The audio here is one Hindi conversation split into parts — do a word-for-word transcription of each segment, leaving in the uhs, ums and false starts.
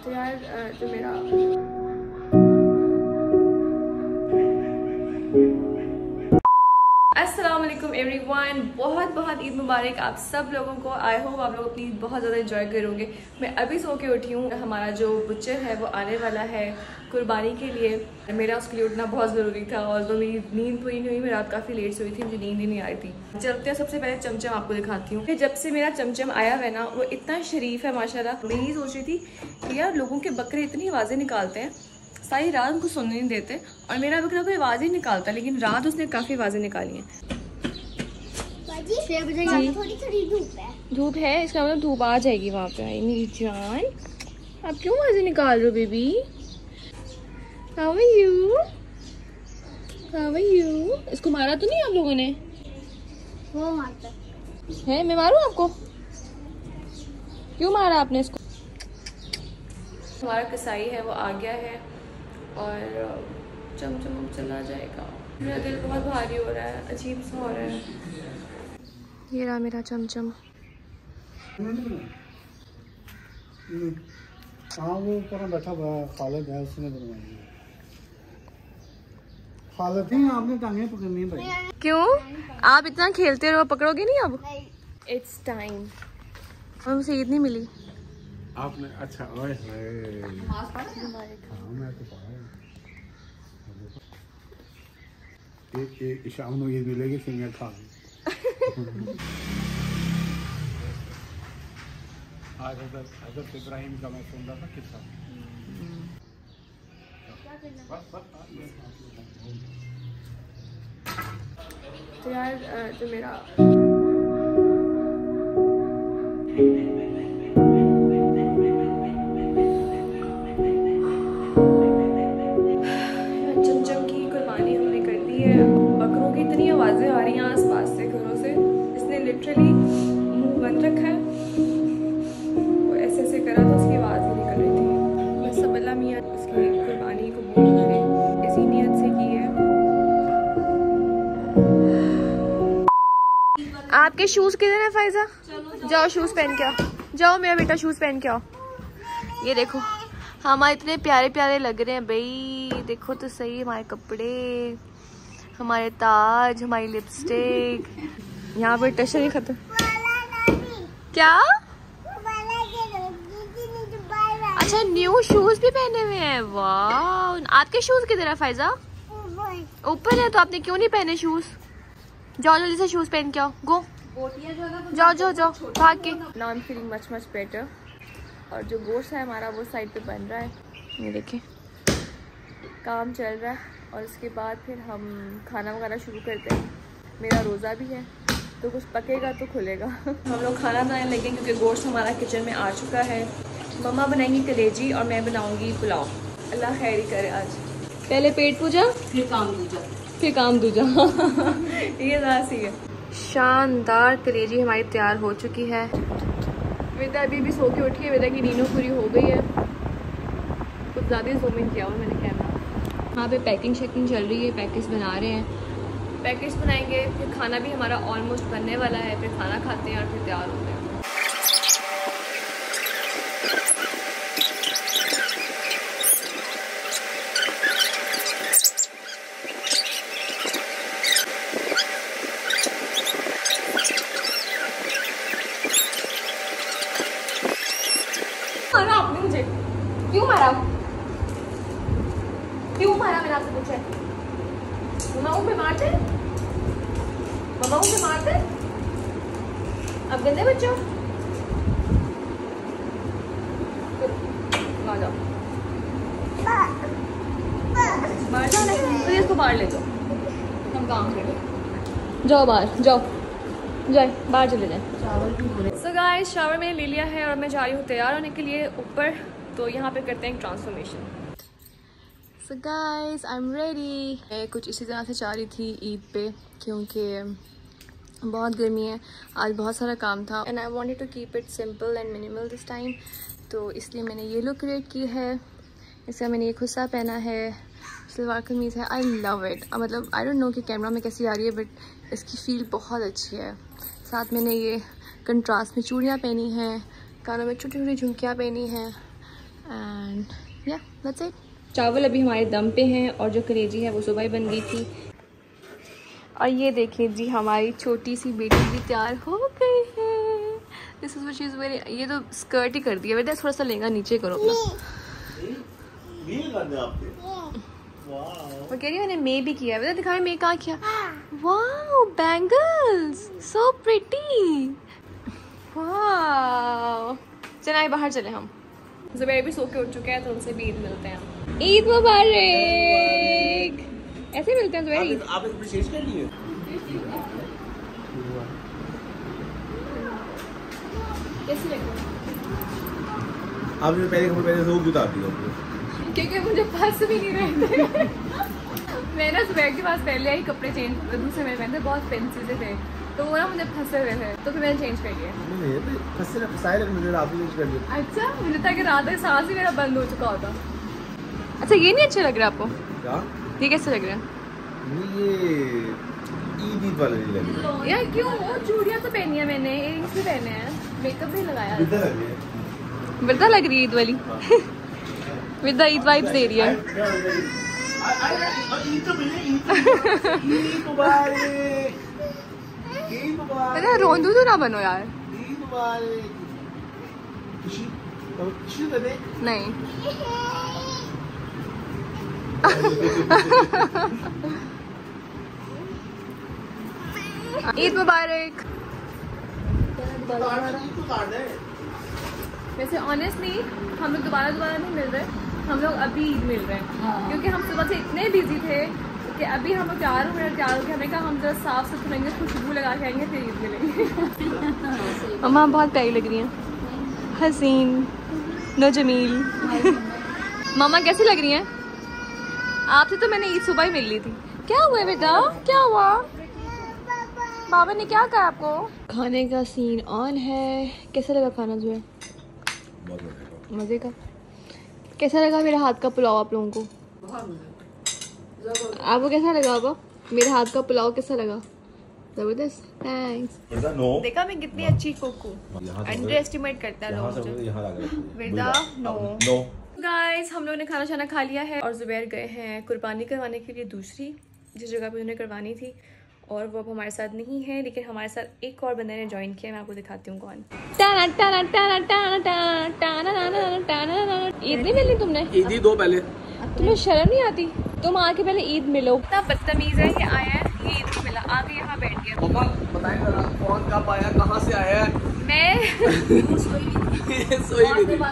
तो यार जो मेरा अस्सलाम वालेकुम एवरीवन, बहुत बहुत ईद मुबारक आप सब लोगों को। आई होप आप लोग अपनी बहुत ज़्यादा एंजॉय करोगे। मैं अभी सो के उठी हूँ। हमारा जो बुच्चर है वो आने वाला है कुर्बानी के लिए। मेरा उसके लिए उठना बहुत ज़रूरी था और तो मेरी नींद पूरी नहीं हुई। मैं रात काफ़ी लेट सोई थी, मुझे नींद ही नहीं आई थी। चलते हैं, सबसे पहले चमचम आपको दिखाती हूँ। जब से मेरा चमचम आया है ना, वो इतना शरीफ है माशाल्लाह। मैं यही सोच रही थी कि यार लोगों के बकरे इतनी आवाज़ें निकालते हैं, सारी रात उनको सुनने नहीं देते, और मेरा बकरा कोई आवाज़ ही निकालता, लेकिन रात उसने काफ़ी आवाज़ें निकाली हैं। थोड़ी थोड़ी धूप है धूप है, इसका मतलब धूप आ जाएगी वहाँ पे। आई मेरी जान, आप क्यों आवाज़ें निकाल रहे हो baby? How are you? How are you? इसको मारा तो नहीं आप लोगों ने? वो मारता है, मैं मारूं आपको? क्यों मारा आपने इसको? हमारा कसाई है वो आ गया है और चमचम चला जाएगा। मेरा दिल बहुत भारी हो रहा है, अजीब सा हो रहा है। ये रहा मेरा चमचम। हाँ, वो ऊपर बैठा हुआ खालिद है, उसने बनवाई। खालिद ही आपने टांगे पकड़नी है भाई। क्यों? आप इतना खेलते रहो, पकड़ोगे नहीं अब? It's time. और मुझे ईद नहीं मिली आपने। अच्छा, ओए होए, हाँ मैं तो पढ़ा। एक एक शाम को ईद मिलेगी, सिंगर खा आज हज़रत हज़रत इब्राहिम का मैं सुन रहा था किस्सा। तो यार जो मेरा चमचम की कुर्बानी हमने कर दी है। बकरों की इतनी आवाज़ें आ रही हैं आस पास से, घरों से। इसने लिटरली मुंह बंद रखा है, वो ऐसे ऐसे करा था, उसकी आवाज़ ही निकल रही थी। बस सब अल्लाह मियाँ इसकी कुर्बानी को कबूल करे, इसी नियत से की है। आपके शूज़ किधर है फायजा? जाओ शूज़ पहन के आओ, जाओ मेरा बेटा शूज़ पहन के आओ। ये देखो हमारे इतने प्यारे प्यारे लग रहे हैं भाई, देखो तो सही हमारे कपड़े, हमारे ताज, हमारी लिपस्टिक। यहाँ पर टशन ही खत्म। क्या? अच्छा, न्यू शूज भी पहने हुए हैं, वाह। आपके शूज किधर है फायजा? ऊपर है, तो आपने क्यों नहीं पहने शूज? जाओ जल्दी से शूज पहन के आओ, गो जाओ जाओ जाओ भाग के। Now I am feeling much much better. और जो गोश्त है हमारा वो साइड पे बन रहा है, ये देखें काम चल रहा है। और उसके बाद फिर हम खाना वगैरह शुरू करते हैं। मेरा रोज़ा भी है, तो कुछ पकेगा तो खुलेगा। हम लोग खाना बनाने लगे क्योंकि गोश्त हमारा किचन में आ चुका है। मम्मा बनाएंगी कलेजी और मैं बनाऊंगी पुलाव। अल्लाह खैर ही करे। आज पहले पेट पूजा, फिर काम दूजा, फिर काम दूजा। ये ज़ासी है। शानदार कलेजी हमारी तैयार हो चुकी है। वेदा अभी भी सो के उठी है, वेदा की नींद पूरी हो गई है। कुछ ज़्यादा जूम इन किया हुआ मैंने कैमरा। यहाँ पे पैकिंग शैकिंग चल रही है, पैकेज बना रहे हैं। पैकेज बनाएंगे, फिर खाना भी हमारा ऑलमोस्ट बनने वाला है। फिर खाना खाते हैं और फिर तैयार होते हैं। मारा आपने मुझे, क्यों मारा? क्यों मारा? मैंने आपसे पूछा है। मम्मा पे मारते, मम्मा पे मारते। अब गंदे बच्चों, आ जाओ, बाहर जाओ। नहीं तो इसको बाहर ले जाओ, हम काम करें। जाओ बाहर, जाओ जाए, बाहर चले जाए। सो गाइस, शावर मैंने ले लिया है और मैं जा रही हूँ तैयार होने के लिए ऊपर। तो यहाँ पे करते हैं transformation. So guys, I am ready. मैं कुछ इसी तरह से चाह रही थी ईद पे, क्योंकि बहुत गर्मी है, आज बहुत सारा काम था and I wanted to keep it simple and minimal this time. तो इसलिए मैंने ये लुक क्रिएट की है। इसका मैंने ये खुस्सा पहना है, सलवार कमीज़ है। I love it. मतलब आई डोंट नो कि कैमरा में कैसी आ रही है, बट इसकी फील बहुत अच्छी है। साथ मैंने ये कंट्रास्ट में चूड़ियाँ पहनी हैं, कानों में छोटी छोटी झुमकियाँ पहनी हैं। एंड या दैट्स इट। चावल अभी हमारे दम पे हैं और जो कलेजी है वो सुबह ही बन गई थी। और ये देखिए जी हमारी छोटी सी बेटी भी तैयार हो गई है। This is what she is wearing. ये तो स्कर्ट ही कर दिया बेटा, थोड़ा सा लहंगा नीचे करो अपना। वो कह रही है मैंने मे भी किया बेटा, दिखाएं मे कहाँ किया। Wow bangles so pretty. Wow चल आए बाहर चले हम। ज़ुबैर भी सो के उठ चुके हैं तो उनसे भी ईद मिलते हैं। ईद मुबारक। ऐसे मिलते हैं ज़ुबैर। आप अप्रिशिएट कर लिए। कैसे लग रहा है? आपने पहले कपड़े पहले तो उतार दिया क्योंकि मुझे पास भी नहीं रहते। मैं ना ज़ुबैर के पास पहले ही कपड़े चेंज दूसरे मेरे पहनते बहुत फैंसी से थे तो वो ना मुझे फंसे हुए थे तो फिर मैंने चेंज कर दिया। नहीं फंसे ना फंसाए लग मुझे आपने चेंज कर दिया। अच्छा मुझे था कि रात में सांस ही मेरा बंद हो चुका होता। अच्छा ये नहीं अच्छा लग रहा आपको? क्या ये कैसे लग रहा है? ये ईद ईद वाले नहीं लग रहे यार क्यों? वो चूड़ियां तो पहनी है मैंने, इयरिंग्स भी पहने हैं, मेकअप भी लगाया है। बिल्कुल लग रही है। बिल्कुल लग रही है ईद वाली। विद द ईद वाइब्स दे रही है। अरे रोंदू तो ना बनो यार। नहीं ईद मुबारक। वैसे ऑनेस्टली हम लोग दोबारा दोबारा नहीं मिल रहे, हम लोग अभी ईद मिल रहे हैं। हाँ। क्योंकि हम सुबह से इतने बिजी थे कि अभी हम लोग तैयार हो गए तैयार हो गए हमें कहा हम जरा साफ सुथरे रहेंगे, खुशबू लगा के आएंगे फिर ईद मिलेंगे। मम्मा बहुत प्यारी लग रही हैं, हसीन नो जमील। मामा कैसी लग रही हैं? आपसे तो मैंने ईद सुबह ही मिल ली थी। क्या हुआ बेटा? क्या हुआ? बाबा ने क्या कहा आपको? खाने का सीन ऑन है। कैसा लगा खाना जो है? मजे का। कैसा लगा मेरे हाथ का पुलाव आप लोगों को? आपको कैसा लगा? बाबा मेरे हाथ का पुलाव कैसा लगा? जबरदस्त। थैंक्स। देखा मैं कितनी अच्छी कुक हूँ। अंडर एस्टिमेट करता है लोग मुझे। गाइस हम लोगों ने खाना शाना खा लिया है और ज़ुबैर गए हैं कुर्बानी करवाने के लिए दूसरी जिस जगह पे उन्हें करवानी थी और वो अब हमारे साथ नहीं है, लेकिन हमारे साथ एक और बंदे ने ज्वाइन किया। मैं आपको दिखाती हूँ कौन। ईद नहीं मिली तुमने? ईद ही दो पहले। तुम्हें शर्म नहीं आती? तुम आके पहले ईद मिलो। इतना बदतमीज है, ये आया है ये ईद नहीं मिला, आके यहाँ बैठ गया। बताएं जरा कौन कब आया, कहाँ से आया है? मैं सोई भी थी।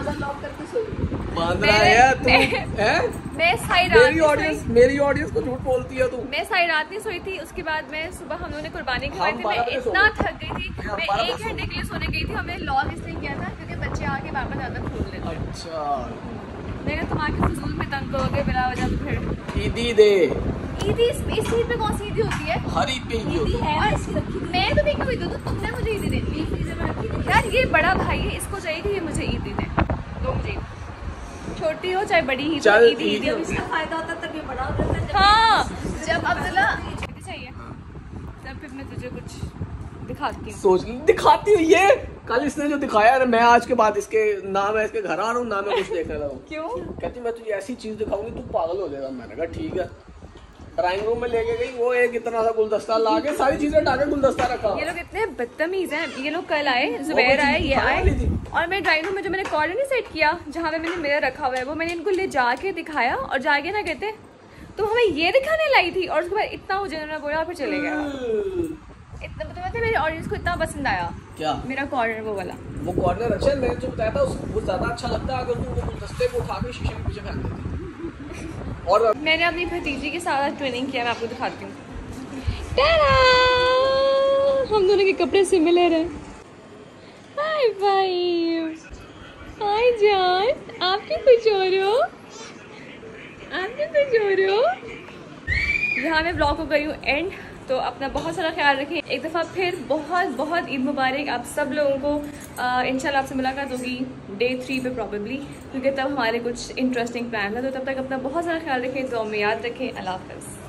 मैं सारी मेरी ऑडियंस मेरी ऑडियंस को झूठ बोलती है तू। मैं सारी रात नहीं सोई थी। उसके बाद मैं सुबह हम लोगों ने कुर्बानी करवाई थी, मैं इतना थक गई थी, मैं एक घंटे के लिए सोने गई थी और मैं लॉग इसलिए किया था क्योंकि बच्चे आके वापस ज्यादा खोल लेते हैं। अच्छा मैंने तुम आके फजूल में तंग करोगे बिना वजह तो फिर ईदी दे। ईदी इस ईद पे कौन सी ईदी होती है? हर ईद पे ईदी होती है। मैं तो भी क्यों दूँ? तुमने मुझे ईदी दे दी यार। ये बड़ा भाई है, इसको चाहिए कि ये मुझे ईद दे। तो मुझे छोटी हो चाहे बड़ी ही तो ईद ईद इसका फायदा होता तब ये बड़ा होता है। हाँ जब अब्दुल्ला चाहिए तब फिर मैं तुझे कुछ दिखाती हूँ। सोच दिखाती हूँ। ये कल इसने जो दिखाया है मैं आज के बाद इसके ना मैं इसके घर आ रहा हूँ ना मैं कुछ देखने लगा हूँ। क्यों? कहती मैं तुझे ऐसी चीज दिखाऊंगी तू पागल हो जाएगा। मैंने कहा ठीक है। ड्राइंग रूम में लेके गई, वो एक इतना सा गुलदस्ता ला के सारी चीजें हटा के गुलदस्ता रखा। ये लोग इतने बदतमीज हैं। ये लोग कल आए, ज़ुबैर आए, ये आए और मैं ड्राइंग रूम में जो मैंने कॉर्नर नहीं सेट किया जहाँ पे मैंने मिरर रखा हुआ है वो मैंने इनको ले जाके दिखाया और जाके ना कहते तो हमें ये दिखाने लाई थी और उसके बाद इतना मुझे उन्होंने बोला फिर चले गया। इतना मतलब मेरे ऑडियंस को इतना पसंद आया क्या मेरा कॉर्नर वो वाला। वो कॉर्नर अच्छा है। मैंने जो बताया था वो ज्यादा अच्छा लगता है अगर तू वो गुलदस्ते को उठा के शीशे के पीछे फेंक देती। और मैंने अपनी भतीजी के साथ ट्रेनिंग किया, मैं आपको दिखाती हूँ। हम दोनों के कपड़े सिमिलर हैं। हाय भाई, हाय जान, आप क्यों कुछ हो रहे हो? आप क्यों कुछ हो रहे हो? यहाँ मैं ब्लॉग को गई हूँ एंड। तो अपना बहुत सारा ख्याल रखें। एक दफ़ा फिर बहुत बहुत ईद मुबारक आप सब लोगों को। इंशाल्लाह आपसे मुलाकात होगी डे थ्री पे प्रॉबेबली, क्योंकि तब हमारे कुछ इंटरेस्टिंग प्लान है। तो तब तक अपना बहुत सारा ख्याल रखें, तो हमें याद रखें। अल्लाह हाफ़िज़।